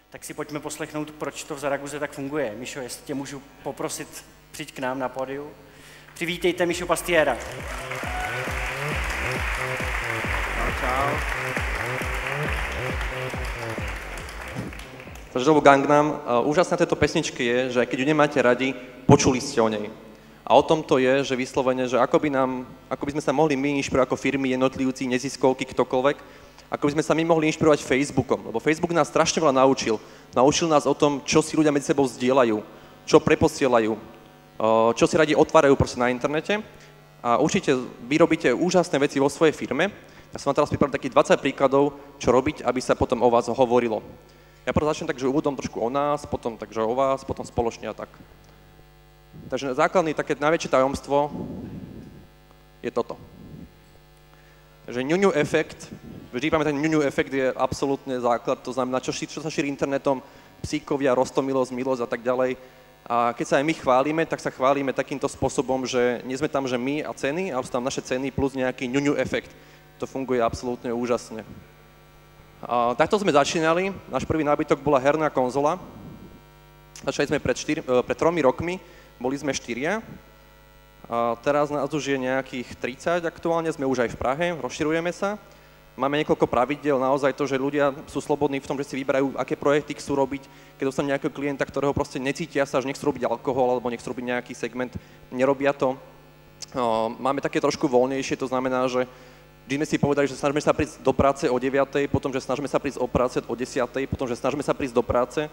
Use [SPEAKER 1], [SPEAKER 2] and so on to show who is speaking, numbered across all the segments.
[SPEAKER 1] tak si pojďme poslechnout, proč to v Zaragoze tak funguje. Mišo, jestli tě můžu poprosit, přijď k nám na pódiu. Přivítejte Mišu Pastiera.
[SPEAKER 2] Čau. Takže to bol Gangnam. Úžasné na tejto pesničke je, že aj keď ju nemáte radi, počuli ste o nej. A o tom to je, že vyslovene, že ako by sme sa mohli my inšpirovať ako firmy, jednotlivci, neziskovky, ktokoľvek, ako by sme sa my mohli inšpirovať Facebookom. Lebo Facebook nás strašne veľa naučil. Naučil nás o tom, čo si ľudia medzi sebou zdieľajú, čo preposielajú, čo si radi otvárajú proste na internete. A určite vy robíte úžasné veci vo svojej firme. Ja som vám teraz pripravil takých 20 príkladov, čo robiť, aby sa potom o vás hovorilo. Ja preto začnem tak, že úvodom trošku o nás, potom takže o vás, potom spoločne a tak. Takže základný, také najväčšie tajomstvo je toto. Takže ňuňu efekt, vždy pamätáte, ňuňu efekt je absolútne základ, to znamená, čo sa šíri internetom, psíkovia, roztomilosť, milosť a tak ďalej. A keď sa aj my chválime, tak sa chválime takýmto spôsobom, že nie sme tam, že my a ceny, ale sú tam naše ceny plus nejaký ňuňu efekt. To funguje absolútne úžasne. Takto sme začínali, náš prvý nábytok bola herná konzola. Začali sme pred 3 rokmi. Boli sme 4. Teraz nás už je nejakých 30 aktuálne, sme už aj v Prahe, rozširujeme sa. Máme niekoľko pravidiel, naozaj to, že ľudia sú slobodní v tom, že si vyberajú, aké projekty chcú robiť. Keď dostanú nejakého klienta, ktorého proste necítia sa, že nechcú robiť alkohol alebo nechcú robiť nejaký segment, nerobia to. Máme také trošku voľnejšie, to znamená, že vždy sme si povedali, že snažíme sa prísť do práce o 9, potom, že snažíme sa prísť o práce o 10, potom, že snažíme sa prísť do práce.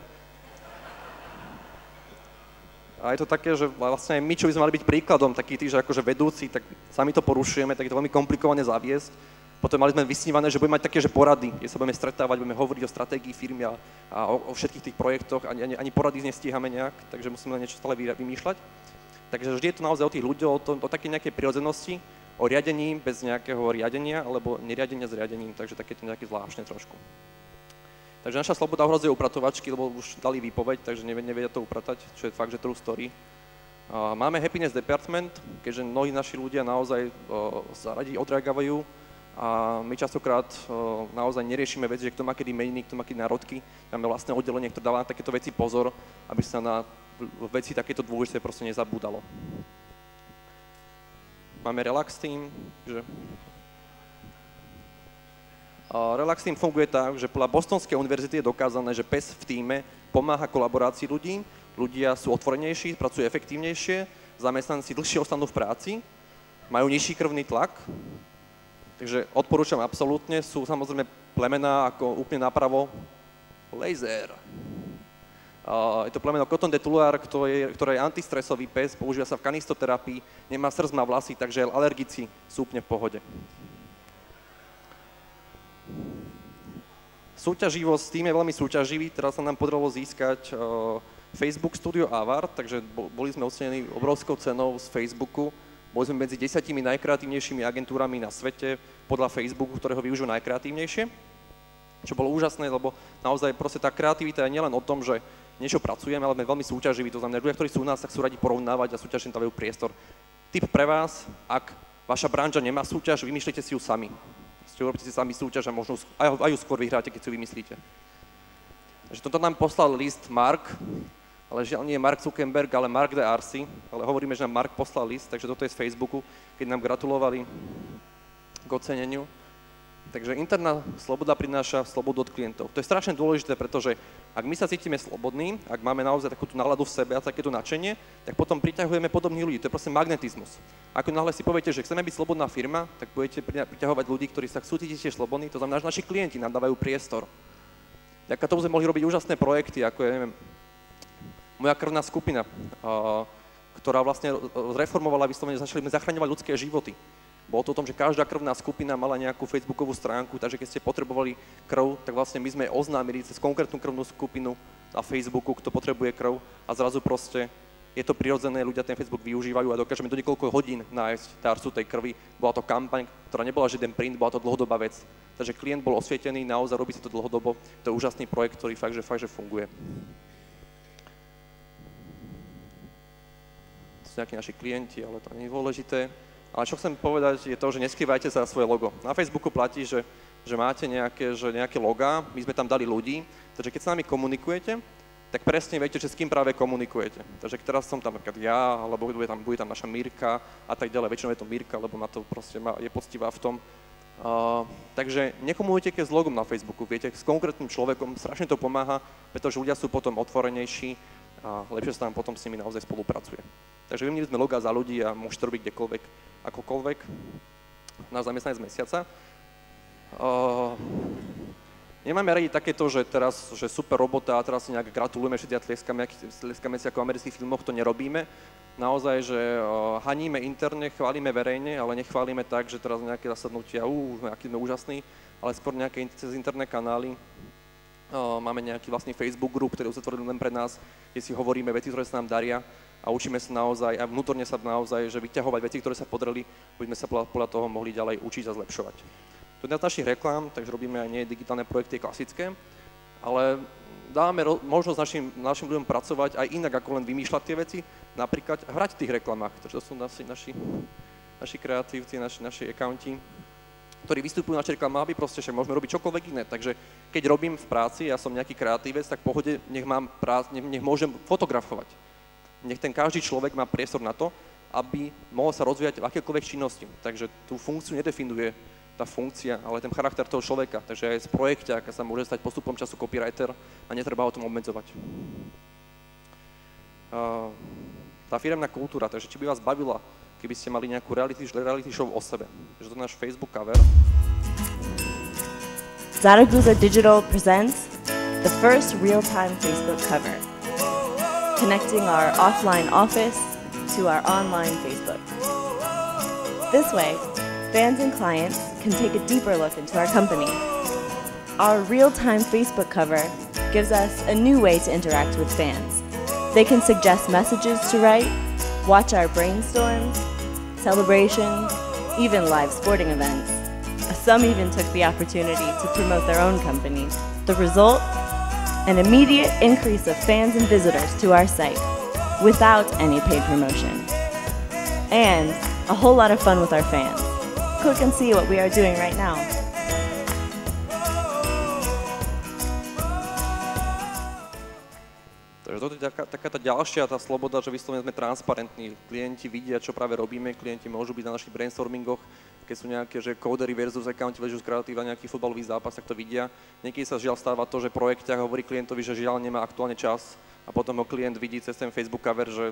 [SPEAKER 2] A je to také, že vlastne my, čo by sme mali byť príkladom, takí tí, že akože vedúci, tak sami to porušujeme, tak je to veľmi komplikované zaviesť. Potom mali sme vysnívané, že budeme mať také, že porady, kde sa budeme stretávať, budeme hovoriť o stratégii firmy a o všetkých tých projektoch, ani porady nestíhame nejak, takže musíme niečo stále vymýšľať. Takže vždy je to naozaj o tých ľuďoch, o také nejakej prirodzenosti, o riadení bez nejakého riadenia, alebo neriadenia s riadením, takže také to nejaké zvláštne trošku. Takže naša sloboda ohrozuje upratovačky, lebo už dali výpoveď, takže nevedia to upratať, čo je fakt, že true story. Máme happiness department, keďže mnohí naši ľudia naozaj sa radi odreagávajú a my častokrát naozaj neriešime veci, že kto má kedy meniny, kto má kedy národky. Máme vlastné oddelenie, ktoré dáva na takéto veci pozor, aby sa na veci takéto dôležité proste nezabúdalo. Máme relax team, že Relax Team funguje tak, že podľa Bostonskej univerzity je dokázané, že PES v tíme pomáha kolaborácii ľudí, ľudia sú otvorenejší, pracujú efektívnejšie, zamestnanci dlhšie ostanú v práci, majú nižší krvný tlak, takže odporúčam absolútne, sú samozrejme plemená ako úplne napravo laser. Je to plemeno Cotton de Tular, ktoré je antistresový pes, používa sa v kanistoterapii, nemá srst, má vlasy, takže alergici sú úplne v pohode. Súťaživosť, tým je veľmi súťaživý, teraz sa nám podarilo získať Facebook Studio Award, takže boli sme ocenení obrovskou cenou z Facebooku, boli sme medzi 10 najkreatívnejšími agentúrami na svete podľa Facebooku, ktoré ho využijú najkreatívnejšie, čo bolo úžasné, lebo naozaj proste tá kreativita je nielen o tom, že niečo pracujeme, ale sme veľmi súťaživí, to znamená, ľudia, ktorí sú u nás, tak sú radi porovnávať a súťažne dávajú priestor. Tip pre vás, ak vaša branža nemá súťaž, vymýšľajte si ju sami. Urobíte si sami súťaž a možno aj ju skôr vyhráte, keď si ju vymyslíte. Takže toto nám poslal list Mark, ale žiaľ nie Mark Zuckerberg, ale Mark de Arcy, ale hovoríme, že nám Mark poslal list, takže toto je z Facebooku, keď nám gratulovali k oceneniu. Takže interná sloboda prináša slobodu od klientov. To je strašne dôležité, pretože ak my sa cítime slobodní, ak máme naozaj takúto náladu v sebe a takéto nadšenie, tak potom priťahujeme podobných ľudí. To je proste magnetizmus. Ako náhle si poviete, že chceme byť slobodná firma, tak budete priťahovať ľudí, ktorí sa chcú cítiť tiež slobodní, to znamená, že naši klienti nám dávajú priestor. Vďaka tomu sme mohli robiť úžasné projekty, ako je, neviem, moja krvná skupina, ktorá vlastne zreformovala, vyslovene začali sme zachraňovať ľudské životy. Bolo to o tom, že každá krvná skupina mala nejakú facebookovú stránku, takže keď ste potrebovali krv, tak vlastne my sme oznámili cez konkrétnu krvnú skupinu na Facebooku, kto potrebuje krv a zrazu proste je to prirodzené, ľudia ten Facebook využívajú a dokážeme do niekoľko hodín nájsť darcu tej krvi. Bola to kampaň, ktorá nebola žiaden print, bola to dlhodobá vec. Takže klient bol osvietený, naozaj robí sa to dlhodobo, to je úžasný projekt, ktorý fakt, že funguje. To sú nejakí naši klienti, ale to nie je dôležité. Ale čo chcem povedať je to, že neskrývajte sa svoje logo. Na Facebooku platí, že že máte nejaké logá, my sme tam dali ľudí, takže keď s nami komunikujete, tak presne viete, že s kým práve komunikujete. Takže teraz som tam napríklad ja, alebo bude tam naša Mirka a tak ďalej. Väčšinou je to Mirka, lebo na to proste je poctivá v tom. Takže nekomunikujete s logom na Facebooku, viete, s konkrétnym človekom, strašne to pomáha, pretože ľudia sú potom otvorenejší a lepšie sa tam potom s nimi naozaj spolupracuje. Takže vymenili sme logá za ľudí a môžete to robiť kdekoľvek, akokoľvek. Náš zamestnanec mesiaca. Nemáme radi takéto, že teraz, že super robota a teraz si nejak gratulujeme všetci a tlieskame si ako v amerických filmoch, to nerobíme. Naozaj, že haníme interne, chválime verejne, ale nechválime tak, že teraz nejaké zasadnutia, aký sme úžasní, ale skôr nejaké cez interné kanály. Máme nejaký vlastný Facebook group, ktorý uzatvorili len pre nás, kde si hovoríme veci, ktoré sa nám daria a učíme sa naozaj, a vnútorne sa naozaj, že vyťahovať veci, ktoré sa podarili, aby sme sa podľa toho mohli ďalej učiť a zlepšovať. To je jedna z našich reklám, takže robíme aj nie digitálne projekty klasické, ale dávame možnosť našim ľuďom pracovať aj inak, ako len vymýšľať tie veci, napríklad hrať v tých reklamách, takže to sú naši kreatívci, naši accounti, ktorí vystupujú na našich reklamách, aby proste však môžeme robiť čokoľvek iné, takže keď robím v práci, ja som nejaký kreatívec, tak v pohode nech môžem fotografovať. Nech ten každý človek má priestor na to, aby mohol sa rozvíjať v akékoľvek činnosti, takže tú funkciu nedefinuje tá funkcia, ale ten charakter toho človeka. Takže aj z projekťáka sa môže stať postupom času copywriter a netreba o tom obmedzovať. Tá firemná kultúra, takže či by vás bavila, keby ste mali nejakú reality show o sebe. Takže to je náš Facebook cover.
[SPEAKER 3] Zaragoza Digital presents the first real-time Facebook cover, connecting our offline office to our online Facebook. This way, fans and clients can take a deeper look into our company. Our real-time Facebook cover gives us a new way to interact with fans. They can suggest messages to write, watch our brainstorms, celebrations, even live sporting events. Some even took the opportunity to promote their own companies. The result? An immediate increase of fans and visitors to our site without any paid promotion. And a whole lot of fun with our fans. Click and see what we are doing right now.
[SPEAKER 2] Takže toto je taká tá ďalšia tá sloboda, že vyslovene sme transparentní. Klienti vidia, čo práve robíme, klienti môžu byť na našich brainstormingoch, keď sú nejaké, že codery versus accounti versus kreatíva, nejaký futbalový zápas, tak to vidia. Niekedy sa žiaľ stáva to, že projekťák hovorí klientovi, že žiaľ nemá aktuálne čas a potom ho klient vidí cez ten Facebook cover, že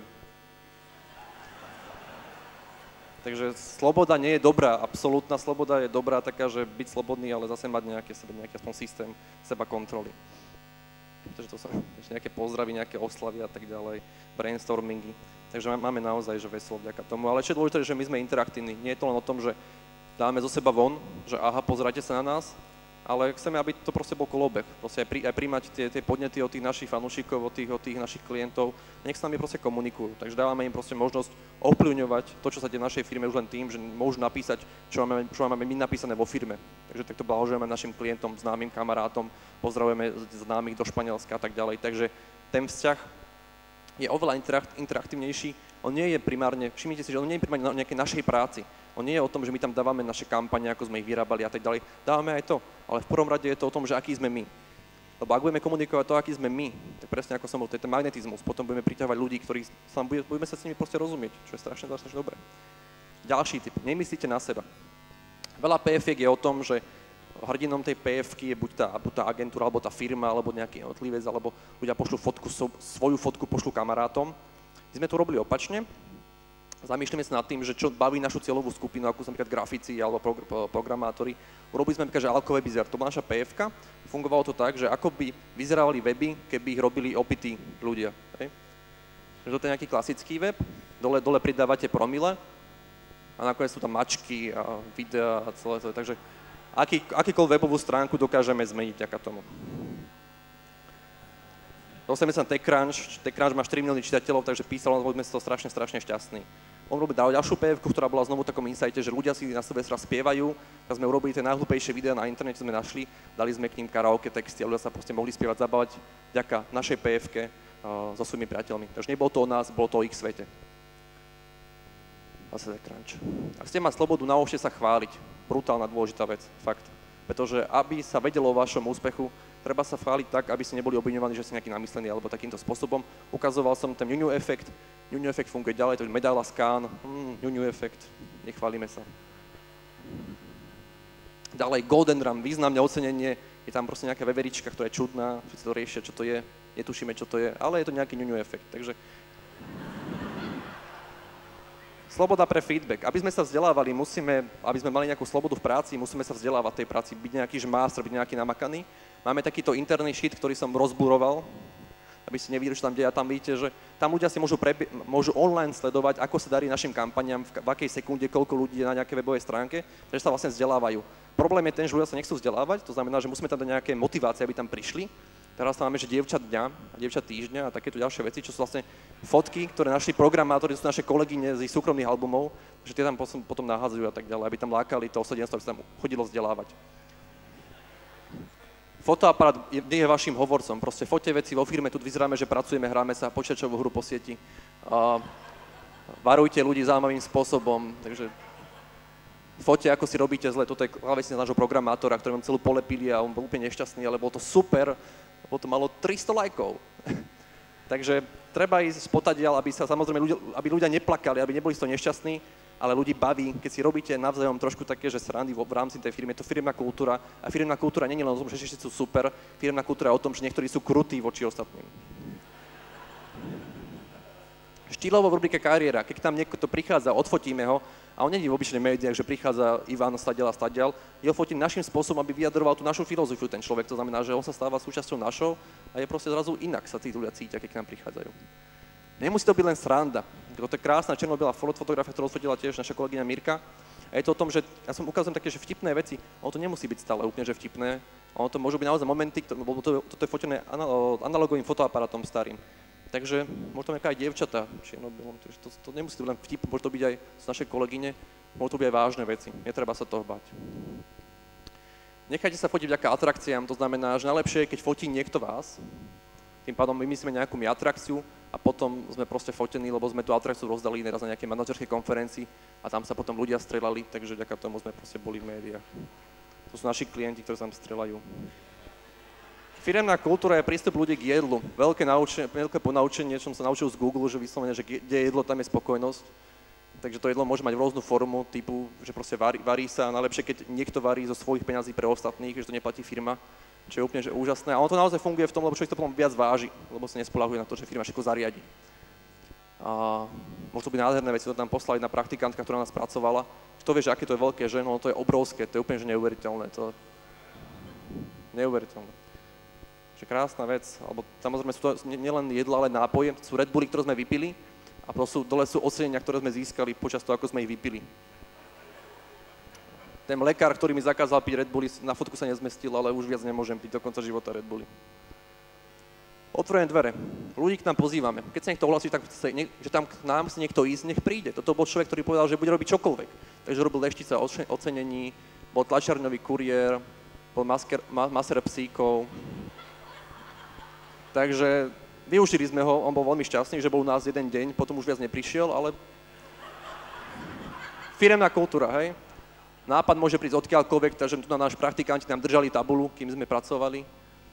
[SPEAKER 2] takže sloboda nie je dobrá, absolútna sloboda je dobrá taká, že byť slobodný, ale zase mať nejaký aspoň systém seba kontroly. Takže to sa nejaké pozdravy, nejaké oslavy a tak ďalej, brainstormingy. Takže máme naozaj že veselo vďaka tomu. Ale čo je dôležité, že my sme interaktívni. Nie je to len o tom, že dáme zo seba von, že aha, pozerajte sa na nás, ale chceme, aby to proste bol kolobeh. Proste aj príjmať tie podnety od tých našich fanúšikov, od tých našich klientov. Nech s nami proste komunikujú. Takže dávame im proste možnosť ovplyvňovať to, čo sa deje v našej firme už len tým, že môžu napísať, čo máme my napísané vo firme. Takže takto blahoželujeme našim klientom, známym kamarátom, pozdravujeme známych do Španielska a tak ďalej. Takže ten vzťah je oveľa interaktívnejší. On nie je primárne, všimnite si, že on nie je primárne na nejakej našej práci. On nie je o tom, že my tam dávame naše kampane, ako sme ich vyrábali a tak ďalej. Dávame aj to, ale v prvom rade je to o tom, že aký sme my. Lebo ak budeme komunikovať to, aký sme my, tak presne ako som bol, to je ten magnetizmus, potom budeme priťahovať ľudí, ktorí budeme sa s nimi proste rozumieť, čo je strašne dobré. Ďalší typ, nemyslíte na seba. Veľa PF-iek je o tom, že hrdinom tej PF-ky je buď tá agentúra, alebo tá firma, alebo nejaký jednotlivec, alebo ľudia pošlú svoju fotku pošlú kamarátom. My sme to robili opačne. Zamýšľame sa nad tým, že čo baví našu cieľovú skupinu, ako sú napríklad grafici alebo programátori. Urobili sme napríklad, že Alko Webizer, to bola naša PF-ka. Fungovalo to tak, že ako by vyzerávali weby, keby ich robili opití ľudia. Hej? Takže to je nejaký klasický web, dole pridávate promile a nakoniec sú tam mačky a videá a celé to. Takže akýkoľvek webovú stránku dokážeme zmeniť vďaka tomu. Dostaneme sa na TechCrunch má 4 milióny čitateľov, takže písalo, boli sme z toho strašne šťastní. On robil ďalšiu PF-ku, ktorá bola znovu v takom insighte, že ľudia si na Silvestra spievajú, tak sme urobili tie najhlúpejšie videá na internete, sme našli, dali sme k ním karaoke texty a ľudia sa proste mohli spievať, zabávať vďaka našej PF-ke so svojimi priateľmi. Takže nebolo to o nás, bolo to o ich svete. Zase TechCrunch. Ak ste mať slobodu, naučte sa chváliť. Brutálna dôležitá vec, fakt. Pretože aby sa vedelo o vašom úspechu, treba sa chváliť tak, aby ste neboli obviňovaní, že ste nejaký namyslený alebo takýmto spôsobom. Ukazoval som ten ňuňu efekt. Ňuňu efekt funguje ďalej, to je medaila Scan, ňuňu efekt, nechválime sa. Ďalej Golden Drum, významné ocenenie, je tam proste nejaká veverička, ktorá je čudná, všetci to riešia, čo to je, netušíme, čo to je, ale je to nejaký ňuňu efekt, takže... Sloboda pre feedback. Aby sme sa vzdelávali, aby sme mali nejakú slobodu v práci, musíme sa vzdelávať tej práci, byť nejaký žmástr, byť nejaký namakaný. Máme takýto interný sheet, ktorý som rozburoval, aby ste nevideli, čo tam deje, a tam vidíte, že tam ľudia si môžu online sledovať, ako sa darí našim kampaniám, v akej sekunde, koľko ľudí je na nejakej webovej stránke, takže sa vlastne vzdelávajú. Problém je ten, že ľudia sa nechcú vzdelávať, to znamená, že musíme tam dať nejaké motivácie, aby tam prišli. Teraz tam máme, že dievčat dňa a dievčat týždňa a takéto ďalšie veci, čo sú vlastne fotky, ktoré našli programátori, sú naše kolegyne z ich súkromných albumov, že tie tam potom nahádzajú a tak ďalej, aby tam lákali to osadenstvo, aby sa tam chodilo vzdelávať. Fotoaparát nie je vašim hovorcom, proste foťte veci vo firme, tu vyzeráme, že pracujeme, hráme sa počítačovú hru po sieti. Varujte ľudí zaujímavým spôsobom, takže foťte, ako si robíte zle, toto je klávesnica nášho programátora, ktorý vám celú polepili a on bol úplne nešťastný, ale bolo to super, to malo 300 lajkov. Takže treba ísť spotadiaľ, aby sa samozrejme aby ľudia neplakali, aby neboli z toho nešťastní, ale ľudí baví, keď si robíte navzájom trošku také, že srandy v rámci tej firmy, je to firemná kultúra a firemná kultúra nie je len o tom, že všetci sú super, firemná kultúra je o tom, že niektorí sú krutí voči ostatným. Štýlovo v rubrike kariéra, keď tam niekto prichádza, odfotíme ho, a on nie je v obyčajných médiách, že prichádza Ivan stadiaľ, jeho fotím našim spôsobom, aby vyjadroval tú našu filozofiu ten človek, to znamená, že on sa stáva súčasťou našou a je proste zrazu inak sa tí ľudia cítia, keď k nám prichádzajú. Nemusí to byť len sranda. To je krásna černo-biela fotografia, ktorú odfotila tiež naša kolegyňa Mirka. A je to o tom, že ja som ukazujem také, že vtipné veci, ono to nemusí byť stále úplne, že vtipné, ono to môžu byť naozaj momenty, lebo toto je fotené analogovým fotoaparátom starým. Takže možno nejaká aj dievčatá, to nemusí to byť len vtip, môže to byť aj z našej kolegyne, môžu to byť aj vážne veci, netreba sa toho bať. Nechajte sa fotiť vďaka atrakciám, to znamená, že najlepšie je, keď fotí niekto vás, tým pádom vymyslíme nejakú atrakciu a potom sme proste fotení, lebo sme tú atrakciu rozdali neraz na nejakej manažerskej konferencii a tam sa potom ľudia strelali, takže vďaka tomu sme proste boli v médiách. To sú naši klienti, ktorí sa tam strelajú. Firemná kultúra je prístup ľudí k jedlu. Veľké ponaučenie, čo som sa naučil z Google, že vyslovene, že kde je jedlo, tam je spokojnosť. Takže to jedlo môže mať rôznu formu, typu, že proste varí sa, a najlepšie, keď niekto varí zo svojich peňazí pre ostatných, že to neplatí firma, čo je úplne že úžasné. A ono to naozaj funguje v tom, lebo človek to potom viac váži, lebo sa nespoľahluje na to, že firma všetko zariadi. A môžu to byť nádherné veci, to tam poslali na praktikantka, ktorá nás pracovala. Kto vie, že aké to je veľké, že no to je obrovské, to je úplne že neuveriteľné, neuveriteľné. Krásna vec, alebo samozrejme sú to nielen jedla, ale nápoje, sú Red Bulli, ktoré sme vypili a dole sú ocenenia, ktoré sme získali počas toho, ako sme ich vypili. Ten lekár, ktorý mi zakázal piť Red Bulli, na fotku sa nezmestil, ale už viac nemôžem piť do konca života Red Bulli. Otvorené dvere. Ľudí k nám pozývame. Keď sa niekto ohlasí, tak že tam k nám si niekto ísť, nech príde. Toto bol človek, ktorý povedal, že bude robiť čokoľvek. Takže robil leštica ocenení, bol tlačiarňový kuriér, bol masér psíkov. Takže využili sme ho, on bol veľmi šťastný, že bol u nás jeden deň, potom už viac neprišiel, ale... Firemná kultúra, hej? Nápad môže prísť odkiaľkoľvek, takže tu na náš praktikanti nám držali tabulu, kým sme pracovali.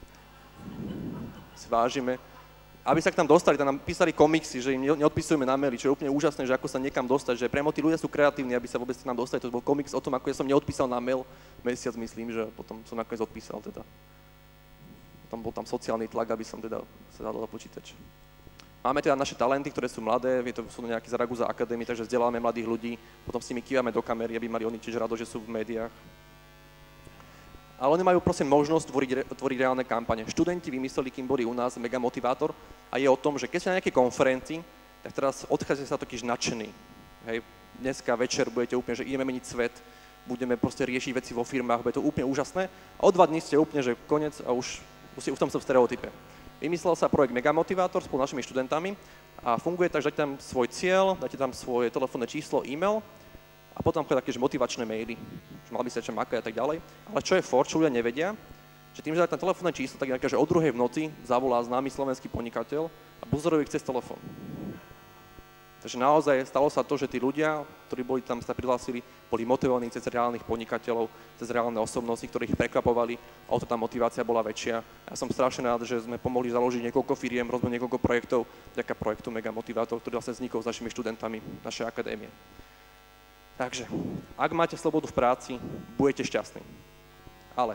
[SPEAKER 2] Si vážime. Aby sa k nám dostali, tam nám písali komiksy, že im neodpisujeme na maily, čo je úplne úžasné, že ako sa niekam dostať, že priamo tí ľudia sú kreatívni, aby sa vôbec k nám dostali. To bol komiks o tom, ako ja som neodpísal na mail mesiac, myslím, že potom som nakoniec odpísal teda. Bol tam sociálny tlak, aby som teda sa dal do počítač. Máme teda naše talenty, ktoré sú mladé, sú nejaké Zaragoza Academy, takže vzdelávame mladých ľudí, potom s nimi kývame do kamery, aby mali oni tiež rado, že sú v médiách. Ale oni majú proste možnosť tvoriť reálne kampane. Študenti vymysleli, kým boli u nás, mega motivátor a je o tom, že keď ste na nejakej konferencii, tak teraz odchádzate sa totiž nadšení. Hej, dneska večer budete úplne, že ideme meniť svet, budeme proste riešiť veci vo firmách, bude to úplne úžasné a o 2 dní ste úplne, že koniec a už v tom som v stereotype. Vymyslel sa projekt Megamotivátor spolu s našimi študentami a funguje tak, že dáte tam svoj cieľ, dáte tam svoje telefónne číslo, e-mail a potom chodí také motivačné maily, že mal by sa čo makať a tak ďalej. Ale čo je for, čo ľudia nevedia, že tým, že dáte tam telefónne číslo, tak nejaká, že o 2:00 v noci zavolá známy slovenský podnikateľ a buzerujú ich cez telefón. Takže naozaj stalo sa to, že tí ľudia, ktorí boli tam, sa prihlásili, boli motivovaní cez reálnych podnikateľov, cez reálne osobnosti, ktorých prekvapovali, a o to tá motivácia bola väčšia. Ja som strašne rád, že sme pomohli založiť niekoľko firiem, rozbehnúť niekoľko projektov, vďaka projektu Mega Motivátor, ktorý vlastne vznikol s našimi študentami našej akadémie. Takže, ak máte slobodu v práci, budete šťastní. Ale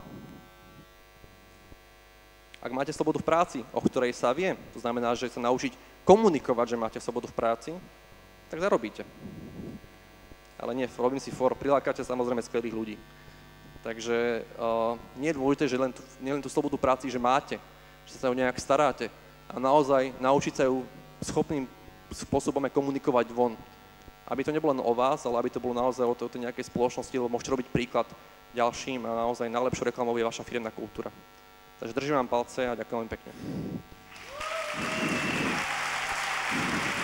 [SPEAKER 2] ak máte slobodu v práci, o ktorej sa vie, to znamená, že sa naučiť komunikovať, že máte slobodu v práci, tak zarobíte. Ale nie, robím si for, prilákate samozrejme skvelých ľudí. Takže nie je dôležité, že len tú slobodu práci, že máte, že sa o nejak staráte a naozaj naučiť sa ju schopným spôsobom komunikovať von. Aby to nebolo len o vás, ale aby to bolo naozaj o tej nejakej spoločnosti, lebo môžete robiť príklad ďalším a naozaj najlepšou reklamou je vaša firemná kultúra. Takže držím vám palce a ďakujem veľmi pekne.